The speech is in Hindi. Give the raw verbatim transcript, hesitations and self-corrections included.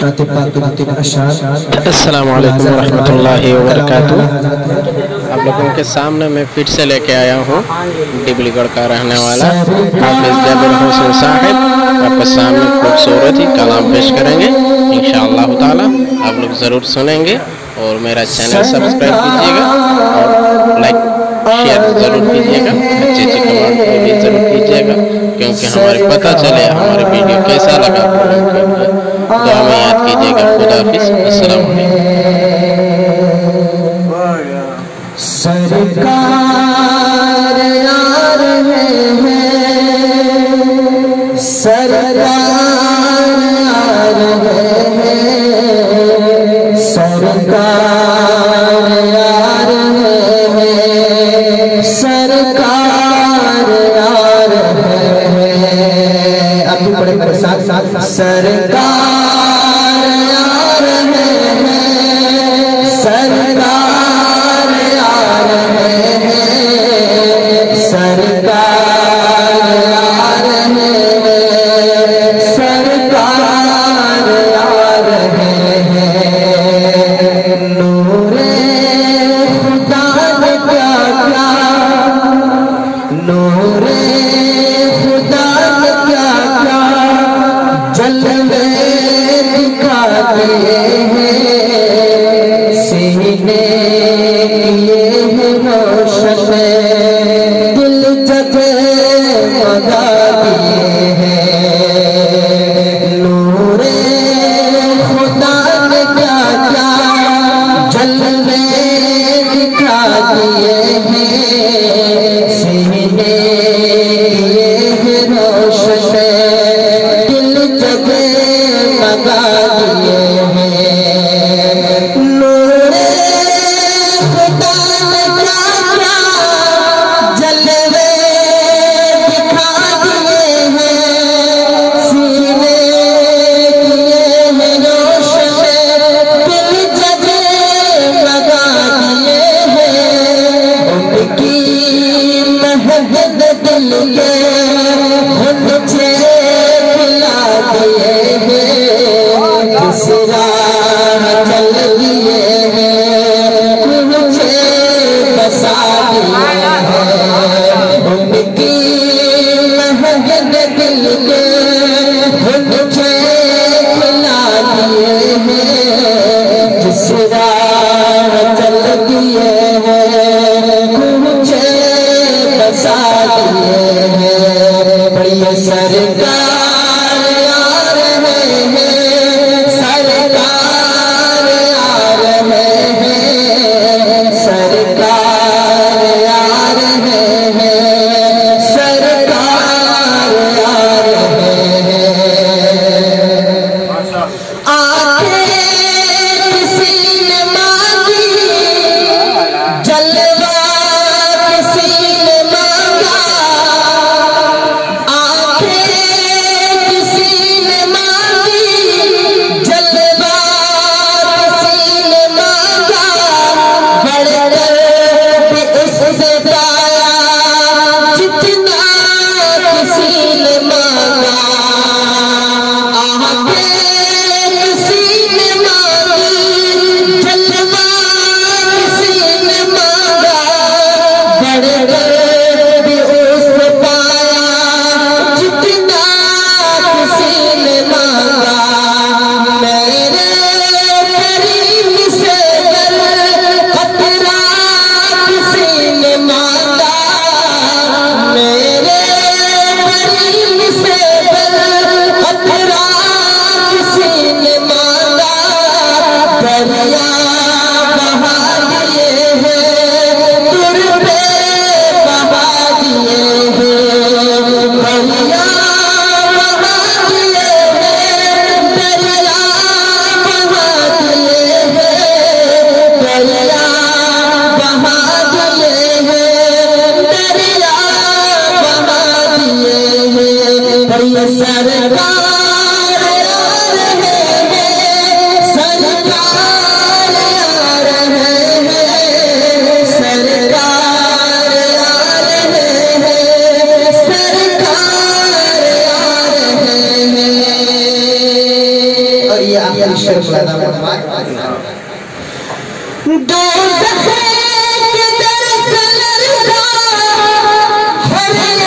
अस्सलामु अलैकुम रहमतुल्लाहि व बरकातुहू। आप लोगों के सामने मैं फिर से लेके आया हूँ डिबलीगढ़ का रहने वाला हाफिज जबीर हुसैन साहिब। आपके सामने खूबसूरत ही कलाम पेश करेंगे इंशाअल्लाह ताला। आप लोग ज़रूर सुनेंगे और मेरा चैनल सब्सक्राइब कीजिएगा और लाइक शेयर ज़रूर कीजिएगा। अच्छी अच्छी कमेंट भी ज़रूर कीजिएगा क्योंकि हमारे पता चले हमारे वीडियो कैसा लगा। दुआ में याद कीजिएगा। खुदा हाफिज़। अस्सलाम वालेकुम। सरकार आ रहे हैं, सरकार आ रहे हैं, सरकार आ रहे हैं, सरकार आ रहे हैं। अभी बड़े बड़े साथ साथ सरकार सरकार आ रहे हैं, सरकार आखिरी शेर पैदा फरमाए। दोज़ख के दर से लरज़ा हर